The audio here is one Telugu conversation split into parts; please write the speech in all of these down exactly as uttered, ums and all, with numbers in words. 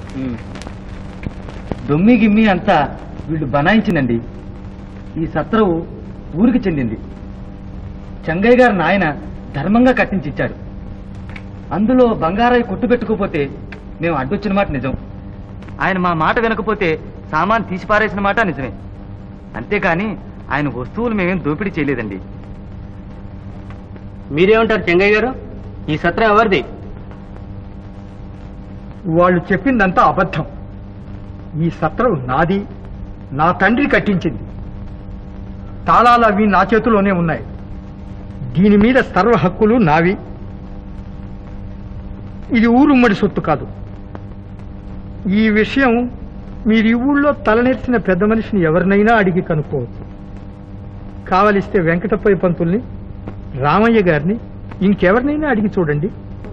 దొమ్మి గిమ్మి అంతా వీళ్ళు బనాయించిందండి. ఈ సత్రవు ఊరికి చెందింది. చెంగయ్య గారు నాయన ధర్మంగా కట్టించిచ్చాడు. అందులో బంగారాయి కొట్టు పెట్టుకోపోతే మేము అడ్డొచ్చిన మాట నిజం. ఆయన మా మాట వినకపోతే సామాన్ తీసిపారేసిన మాట నిజమే. అంతేకాని ఆయన వస్తువులు మేమేం దోపిడీ చేయలేదండి. మీరేమంటారు చెంగయ్య గారు? ఈ సత్రం ఎవరిది? వాళ్ళు చెప్పిందంతా అబద్ధం. ఈ సత్రం నాది, నా తండ్రి కట్టించింది. తాళాలు అవి నా చేతిలోనే ఉన్నాయి. దీని మీద సర్వ హక్కులు నావి. ఇది ఊరుమ్మడి సొత్తు కాదు. ఈ విషయం మీరు ఈ ఊళ్ళో తలనెత్తిన పెద్ద మనిషిని ఎవరినైనా అడిగి కనుక్కోవచ్చు. కావలిస్తే వెంకటపై పంతుల్ని, రామయ్య గారిని, ఇంకెవరినైనా అడిగి చూడండి.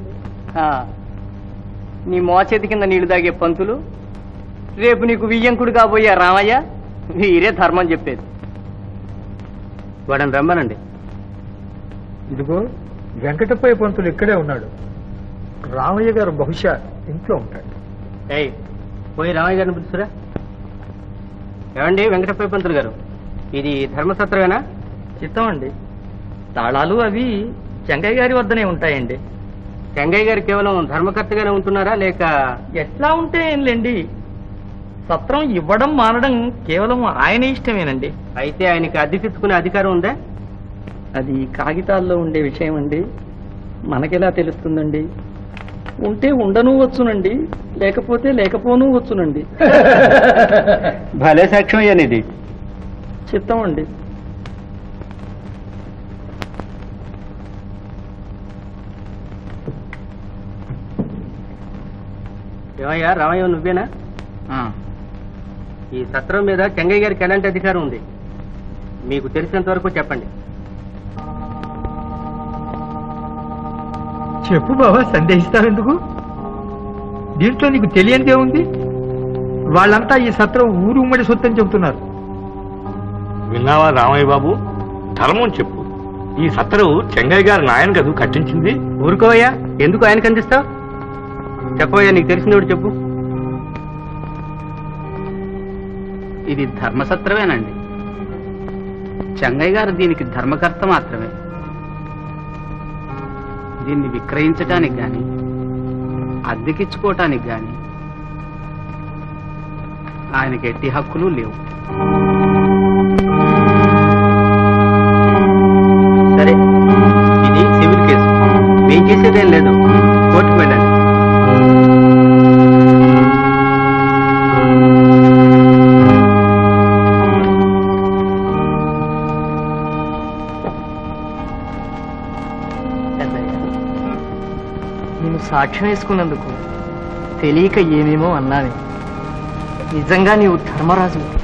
నీ మోచేతి కింద నీళ్లు తాగే పంతులు, రేపు నీకు వియ్యంకుడు కాబోయే రామయ్య, వీరే ధర్మం చెప్పేది. వాడని రమ్మనండి. ఇదిగో వెంకటపై పంతులు ఇక్కడే ఉన్నాడు. రామయ్య గారు బహుశా ఇంట్లో ఉంటాడు. ఏయ్, పోయి రామయ్య గారిని పిలుచురా. ఏమండి వెంకటపై పంతులు గారు, ఇది ధర్మసత్రమేనా? చిత్తం. తాళాలు అవి చెంగయ్య గారి వద్దనే ఉంటాయండి. చెంగయ్య గారు కేవలం ధర్మకర్తగానే ఉంటున్నారా, లేక? ఎట్లా ఉంటే ఏంలేండి, సత్రం ఇవ్వడం మానడం కేవలం ఆయన ఇష్టమేనండి. అయితే ఆయనకి అద్దెకిచ్చుకునే అధికారం ఉందా? అది కాగితాల్లో ఉండే విషయం అండి, మనకెలా తెలుస్తుందండి? ఉంటే ఉండను వచ్చునండి, లేకపోతే లేకపోను వచ్చునండి. భలే సాక్ష్యం అయ్యానిది. చిత్తం అండి. ఏమయ్యా రామయ్య, నువ్వేనా? ఈ సత్రం మీద చెంగయ్య గారికి ఎలాంటి అధికారం ఉంది మీకు తెలిసినంత వరకు చెప్పండి. చెప్పు బాబా, సందేహిస్తావెందుకు? దీంట్లో నీకు తెలియందే ఉంది. వాళ్ళంతా ఈ సత్రం ఊరు ఉమ్మడి సొత్తని చెబుతున్నారు. విన్నావా రామయ్య బాబు, ధర్మం చెప్పు. ఈ సత్రం చెంగయ్య గారి నాయన కదూ కట్టించింది. ఊరుకోవయ్యా, ఎందుకు ఆయనకు అందిస్తావు? చెప్పవయ్యా, నీకు తెలిసింది చెప్పు. ఇది ధర్మసత్రమేనండి. చెంగయ్య గారు దీనికి ధర్మకర్త మాత్రమే. దీన్ని విక్రయించటానికి గాని అద్దెకిచ్చుకోవటానికి గాని ఆయనకి ఎట్టి హక్కులు లేవు. సరే, ఇది సివిల్ కేసు, మేం చేసేదేం లేదు. కోర్టుకు వెళ్ళండి. నేను సాక్ష్యం వేసుకున్నందుకు తెలియక ఏమేమో అన్నాను. నిజంగా నీవు ధర్మరాజు.